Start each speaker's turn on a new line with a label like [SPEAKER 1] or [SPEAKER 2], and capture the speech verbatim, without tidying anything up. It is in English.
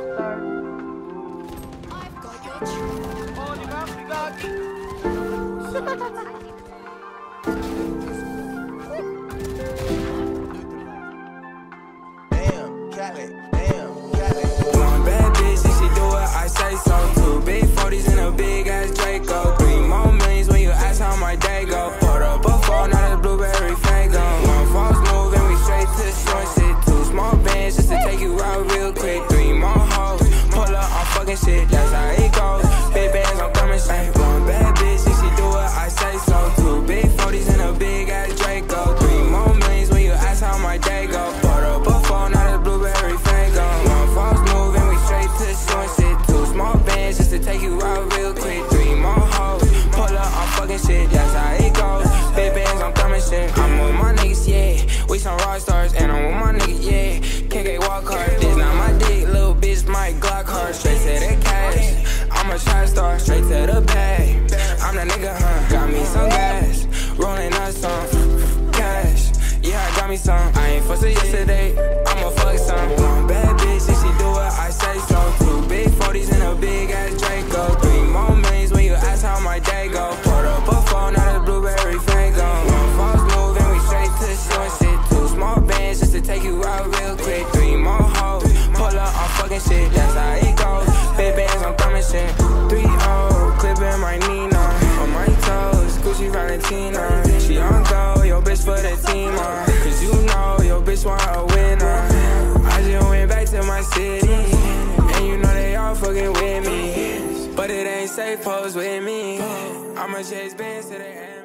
[SPEAKER 1] Oh, di ba? Gagi.
[SPEAKER 2] Damn, Cali, damn, Cali.
[SPEAKER 3] One bad bitch, and she do what I say so. Two big forties and a big ass Draco. Three more millions when you ask how my day go. Put up a phone, not a blueberry Faygo. One false move and we straight to the short shit. Two small bands just to take you out real quick. Three more hoes, pull up on fucking shit, that's how it goes. Big bands, I'm coming straight. One bad bitch, and she do what I say so. Two big forties and a big ass Draco. Three more millions when you ask how my day go. Put up a phone, not a blueberry Faygo. One false move and we straight to the short shit. Two small bands just to take you out real quick. Three more hoes, pull up on fucking shit, that's how it goes. Big bands, I'm coming straight. I'm with my niggas, yeah. We some rock stars, and I'm with my niggas, yeah. K K walk hard, this not my dick, little bitch, my Glock hard. Straight to the cash, I'm a shot star, straight to the bag. I'm the nigga, huh? Got me some gas, rolling up some cash. Yeah, I got me some. I ain't fussed yesterday, I'ma fuck some. One bad bitch, and she do what I say so. Two big forties and a big ass Draco. Three more millions when you ask how my day go. Put up a phone, not a blueberry Faygo. One false move and we straight to the short shit. Two small bands just to take you out real quick. Three more hoes, pull up on fucking shit, that's how it goes. Big bands, I'm coming shit. Three oh, clipping my Nina. On my toes, Gucci Valentina. She on go, yo bitch for the team, uh. Cause you know, yo bitch want a winner. I just went back to my city, and you know they all fucking with me. But it ain't safe, pose with me. I'ma chase bands to the end.